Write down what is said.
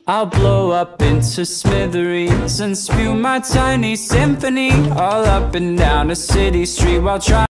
I'll blow up into smithereens and spew my tiny symphony all up and down a city street while trying